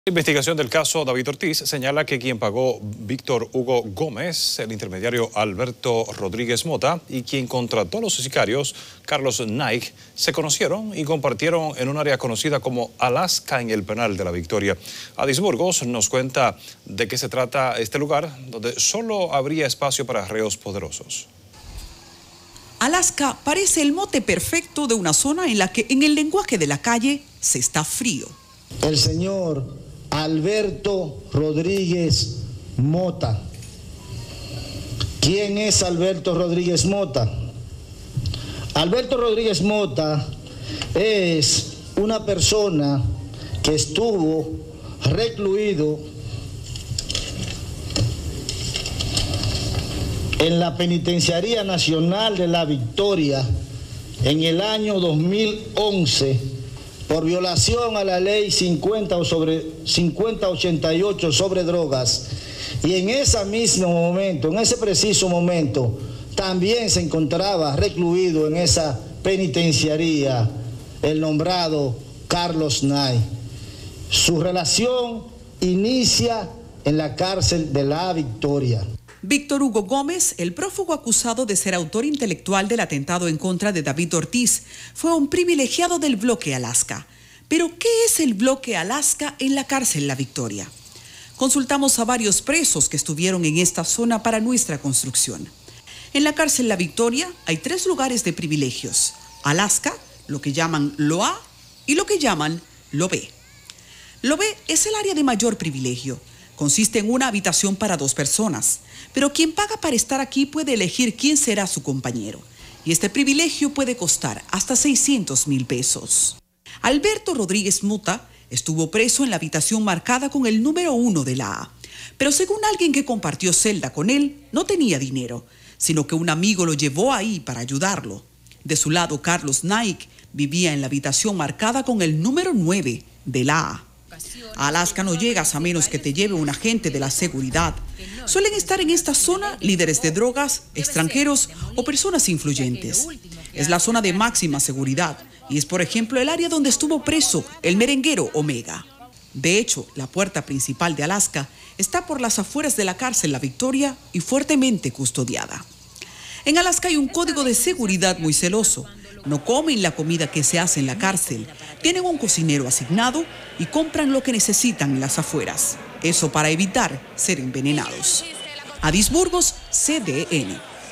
La investigación del caso David Ortiz señala que quien pagó Víctor Hugo Gómez, el intermediario Alberto Rodríguez Mota y quien contrató a los sicarios, Carlos Naik, se conocieron y compartieron en un área conocida como Alaska en el penal de La Victoria. Adis Burgos nos cuenta de qué se trata este lugar, donde solo habría espacio para reos poderosos. Alaska parece el mote perfecto de una zona en la que, en el lenguaje de la calle, se está frío. El señor Alberto Rodríguez Mota. ¿Quién es Alberto Rodríguez Mota? Alberto Rodríguez Mota es una persona que estuvo recluido en la Penitenciaría Nacional de La Victoria en el año 2011 por violación a la ley 5088 sobre drogas. Y en ese mismo momento, en ese preciso momento, también se encontraba recluido en esa penitenciaría el nombrado Carlos Naik. Su relación inicia en la cárcel de La Victoria. Víctor Hugo Gómez, el prófugo acusado de ser autor intelectual del atentado en contra de David Ortiz, fue un privilegiado del bloque Alaska. Pero, ¿qué es el bloque Alaska en la cárcel La Victoria? Consultamos a varios presos que estuvieron en esta zona para nuestra construcción. En la cárcel La Victoria hay 3 lugares de privilegios: Alaska, lo que llaman lo A y lo que llaman lo B. Lo B es el área de mayor privilegio. Consiste en una habitación para 2 personas, pero quien paga para estar aquí puede elegir quién será su compañero. Y este privilegio puede costar hasta 600,000 pesos. Alberto Rodríguez Mota estuvo preso en la habitación marcada con el número 1 de la A, pero según alguien que compartió celda con él, no tenía dinero, sino que un amigo lo llevó ahí para ayudarlo. De su lado, Carlos Naik vivía en la habitación marcada con el número 9 de la A. A Alaska no llegas a menos que te lleve un agente de la seguridad. Suelen estar en esta zona líderes de drogas, extranjeros o personas influyentes. Es la zona de máxima seguridad y es, por ejemplo, el área donde estuvo preso el merenguero Omega. De hecho, la puerta principal de Alaska está por las afueras de la cárcel La Victoria y fuertemente custodiada. En Alaska hay un código de seguridad muy celoso. No comen la comida que se hace en la cárcel, tienen un cocinero asignado y compran lo que necesitan en las afueras. Eso para evitar ser envenenados. Adis Burgos, CDN.